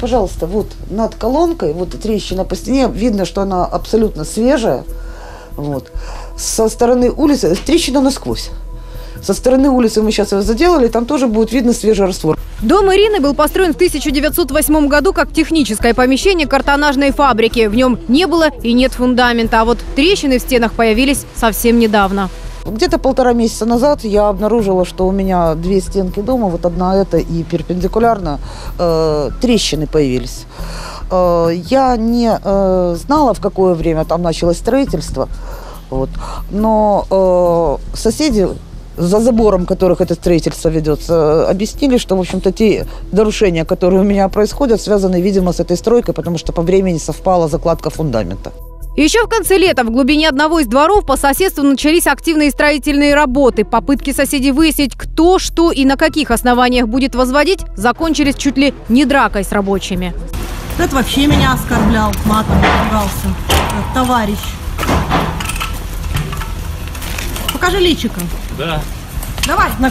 пожалуйста, вот над колонкой, вот трещина по стене, видно, что она абсолютно свежая. Вот. Со стороны улицы трещина насквозь. Со стороны улицы мы сейчас его заделали, там тоже будет видно свежий раствор. Дом Ирины был построен в 1908 году как техническое помещение картонажной фабрики. В нем не было и нет фундамента, а вот трещины в стенах появились совсем недавно. Где-то 1,5 месяца назад я обнаружила, что у меня 2 стенки дома, вот одна эта и перпендикулярно, трещины появились. Я не знала, в какое время там началось строительство, вот. Но соседи, за забором которых это строительство ведется, объяснили, что, в общем-то, те нарушения, которые у меня происходят, связаны, видимо, с этой стройкой, потому что по времени совпала закладка фундамента. Еще в конце лета в глубине одного из дворов по соседству начались активные строительные работы. Попытки соседей выяснить, кто, что и на каких основаниях будет возводить, закончились чуть ли не дракой с рабочими. Этот вообще меня оскорблял, матом ругался. Товарищ. Покажи личико. Да. Давай, на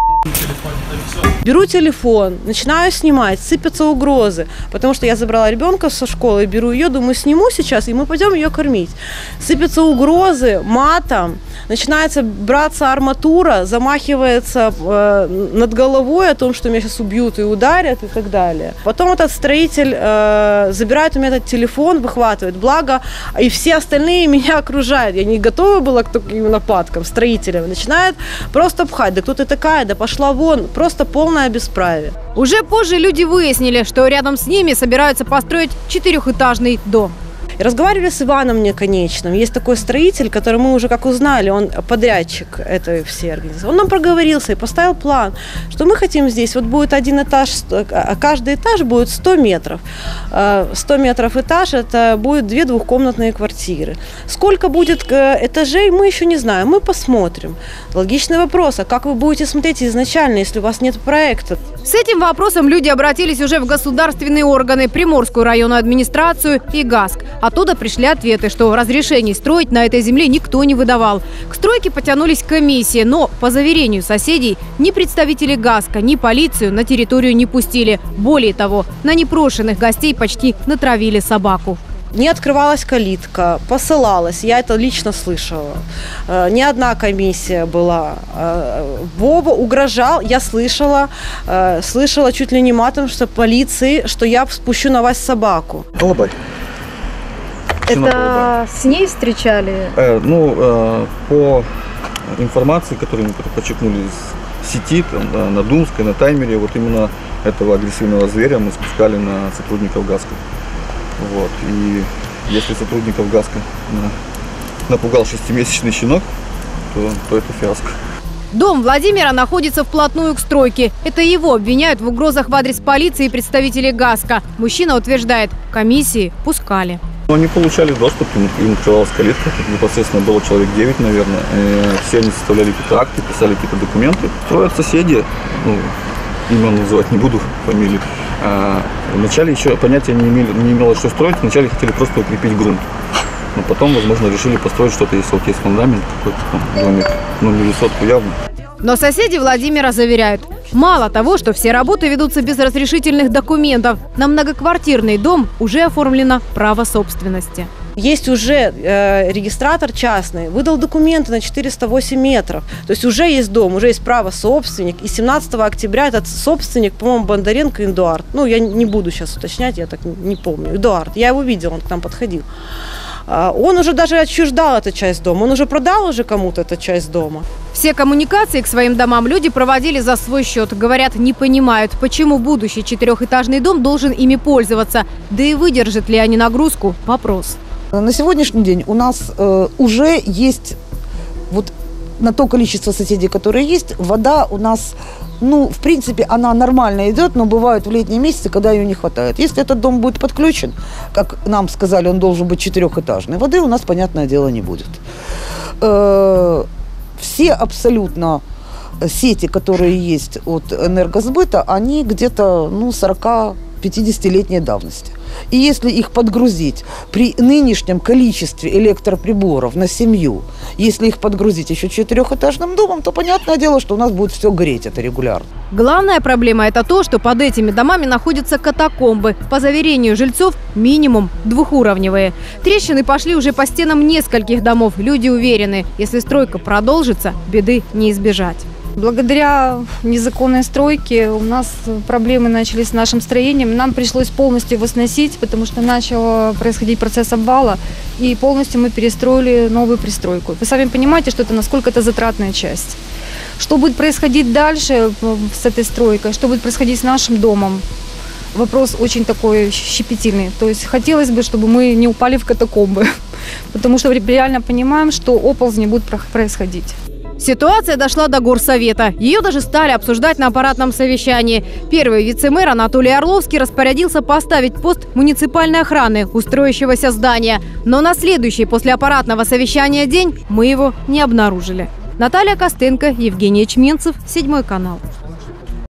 Беру телефон, начинаю снимать, сыпятся угрозы, потому что я забрала ребенка со школы, беру ее, думаю, сниму сейчас, и мы пойдем ее кормить. Сыпятся угрозы матом, начинается браться арматура, замахивается над головой о том, что меня сейчас убьют и ударят и так далее. Потом этот строитель забирает у меня этот телефон, выхватывает, благо, и все остальные меня окружают. Я не готова была к таким нападкам строителям. Начинают просто пхать, да кто ты такая, да пошла вон, просто полное бесправие. Уже позже люди выяснили, что рядом с ними собираются построить 4-этажный дом. И разговаривали с Иваном Неконечным. Есть такой строитель, который мы уже как узнали, он подрядчик этой всей организации. Он нам проговорился и поставил план, что мы хотим здесь, вот будет 1 этаж, каждый этаж будет 100 метров. 100 метров этаж, это будет 2 двухкомнатные квартиры. Сколько будет этажей, мы еще не знаем, мы посмотрим. Логичный вопрос, а как вы будете смотреть изначально, если у вас нет проекта? С этим вопросом люди обратились уже в государственные органы, Приморскую районную администрацию и ГАСК. Оттуда пришли ответы, что разрешений строить на этой земле никто не выдавал. К стройке потянулись комиссии, но, по заверению соседей, ни представители ГАСКа, ни полицию на территорию не пустили. Более того, на непрошенных гостей почти натравили собаку. Не открывалась калитка, посылалась, я это лично слышала. Ни одна комиссия была. Вова угрожал, я слышала чуть ли не матом, что полиции, что я спущу на вас собаку. Колобай. Это с ней встречали? По информации, которую мы подчеркнули из сети, там, на Думской, на Таймере, вот именно этого агрессивного зверя мы спускали на сотрудников ГАСКа. Вот. И если сотрудников ГАСКа напугал 6-месячный щенок, то это фиаско. Дом Владимира находится вплотную к стройке. Это его обвиняют в угрозах в адрес полиции и представителей ГАСКа. Мужчина утверждает, комиссии пускали. Они получали доступ, им открывалась калитка, непосредственно было человек 9, наверное. Все они составляли какие-то акты, писали какие-то документы. Строят соседи, имен называть не буду, фамилии. Вначале еще понятия не имело, что строить, вначале хотели просто укрепить грунт. Но потом, возможно, решили построить что-то, если вот есть фундамент, какой-то домик, не высотку явно. Но соседи Владимира заверяют, мало того, что все работы ведутся без разрешительных документов, на многоквартирный дом уже оформлено право собственности. Есть уже регистратор частный, выдал документы на 408 метров. То есть уже есть дом, уже есть право собственник. И 17 октября этот собственник, по-моему, Бондаренко Эдуард. Я не буду сейчас уточнять, я так не помню. Эдуард, я его видела, он к нам подходил. Он уже даже отчуждал эту часть дома, он уже продал уже кому-то эту часть дома. Все коммуникации к своим домам люди проводили за свой счет. Говорят, не понимают, почему будущий 4-этажный дом должен ими пользоваться. Да и выдержат ли они нагрузку – вопрос. На сегодняшний день у нас уже есть, вот на то количество соседей, которые есть, вода у нас, в принципе, она нормально идет, но бывают в летние месяцы, когда ее не хватает. Если этот дом будет подключен, как нам сказали, он должен быть 4-этажный, воды у нас, понятное дело, не будет. Все абсолютно сети, которые есть от энергосбыта, они где-то 40-50-летней давности. И если их подгрузить при нынешнем количестве электроприборов на семью, если их подгрузить еще 4-этажным домом, то понятное дело, что у нас будет все гореть это регулярно. Главная проблема – это то, что под этими домами находятся катакомбы. По заверению жильцов, минимум двухуровневые. Трещины пошли уже по стенам нескольких домов. Люди уверены, если стройка продолжится, беды не избежать. Благодаря незаконной стройке у нас проблемы начались с нашим строением. Нам пришлось полностью его сносить, потому что начал происходить процесс обвала. И полностью мы перестроили новую пристройку. Вы сами понимаете, что насколько это затратная часть. Что будет происходить дальше с этой стройкой, что будет происходить с нашим домом? Вопрос очень такой щепетильный. То есть хотелось бы, чтобы мы не упали в катакомбы, потому что реально понимаем, что оползни будут происходить. Ситуация дошла до горсовета. Ее даже стали обсуждать на аппаратном совещании. Первый вице-мэр Анатолий Орловский распорядился поставить пост муниципальной охраны у строящегося здания. Но на следующий после аппаратного совещания день мы его не обнаружили. Наталья Костенко, Евгений Чменцев, 7 канал.